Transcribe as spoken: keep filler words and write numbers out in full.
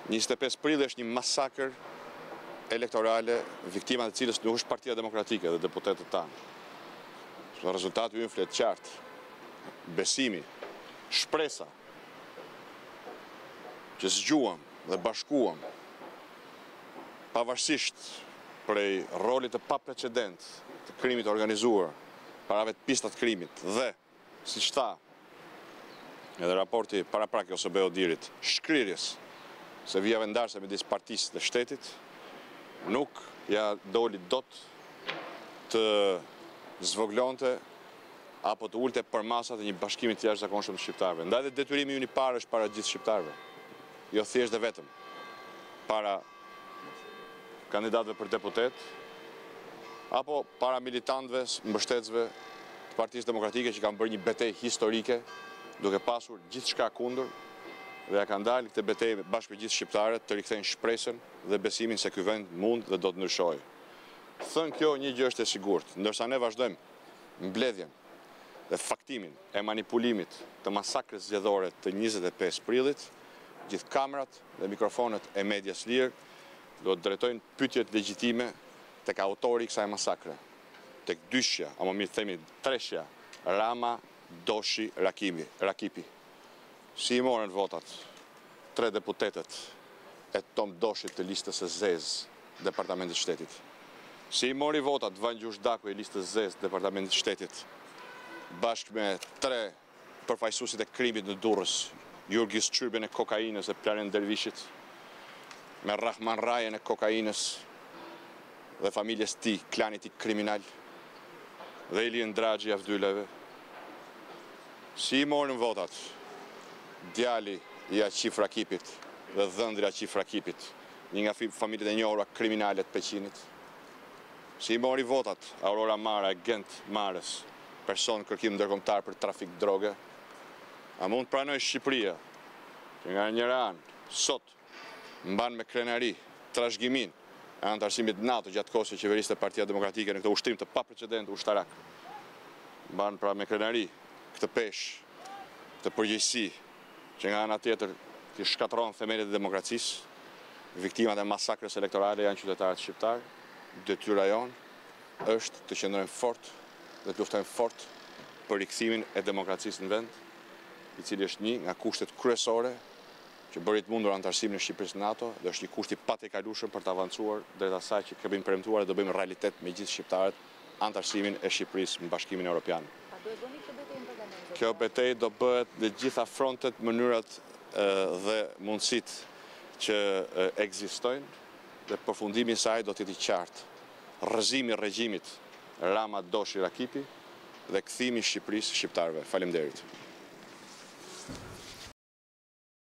njëzet e pesë prilli është një masakër elektorale, viktimat e cilës nuk është Partia Demokratike dhe deputetët tanë. Rezultati ynë flet qartë, besimi, shpresa, që zgjuam dhe bashkuam, pavarësisht prej rolit të paprecedent të krimit organizuar, para vetë pistat krimit dhe, si që tha, edhe raporti paraprak ose be Odirit, shkrirjes se vija vendarse midis partisë dhe shtetit, nuk ja doli dot të zvoglonte apo të ulte për masat e një bashkimi të jashtëzakonshëm të shqiptarëve. Ndaj dhe detyrimi ynë i parë është para gjithë shqiptarëve, jo thjesht dhe vetëm para kandidatëve për deputet, apo para militantëve, mbështetësve të Partisë Demokratike që kanë bërë një betejë historike, duke pasur gjithçka kundër, dhe ja kanë dalë këtë betejë bashkë me gjithë shqiptarët të rikthejnë shpresën dhe besimin se ky vend mund dhe do të ndryshojë. Thënë kjo, një gjë është e sigurt, ndërsa ne vazhdojmë mbledhjen dhe faktimin e manipulimit të masakrës zgjedhore të njëzet e pesë prillit, gjithë kamerat dhe mikrofonet e medias lirë do të drejtojnë pyetjet legjitime tek autori i kësaj masakre, tek dyshja, apo mirë themi treshja, Rama, Doshi, Rakimi, Rakipi. Si i morën votat tre deputetët e Tom Doshit të listës së zezë Departamentit të Shtetit? Si i mori votat Van Gjushdako i listës zezë Departamentit të Shtetit, bashkë me tre përfaqësuesit e krimit në Durrës, Jurgis Çyrben e kokainës e Plaren Dervishit, me Rahman Rajen e kokainës dhe familjes ti, klanit i kriminal, dhe Ilien Draxhi i Avdyleve? Si i morën votat djali i Aqif Rakipit dhe dhëndri Aqif Rakipit, një nga familjet e njohura kriminale të Peqinit? Si i mori votat Aurora Mara e Gent Marës, person kërkim ndërkombëtar për trafik droge? A mund të pranoj Shqipëria që nga njëra anë sot mban me krenari trashëgimin e anëtarësimit NATO gjatë kohës që qeveriste Partia Demokratike në këtë ushtrim të paprecedent ushtarak, mban pra me krenari këtë peshë, këtë përgjegjësi që nga ana tjetër të shkatërron themelet e demokracisë, viktimat e masakrës elektorale janë qytetarët shqiptarë? Detyra jonë është të qëndrojmë fort dhe të luftojmë fort për rikthimin e demokracisë në vend, i cili është një nga kushtet kryesore që bëri të mundur anëtarësimin e Shqipërisë në NATO dhe është një kusht i patekalueshëm për të avancuar drejt asaj që kemi premtuar dhe do bëjmë realitet me gjithë shqiptarët, anëtarësimin e Shqipërisë në Bashkimin Evropian. A do e bëni këtë betejë në parlament? Kjo betejë do bëhet në gjitha frontet, mënyrat dhe mundësitë që ekzistojnë, dhe përfundimi i saj do të jetë i qartë. Rrëzimi i regjimit Rama Doshi Rakipi dhe kthimi i Shqipërisë shqiptarëve. Faleminderit.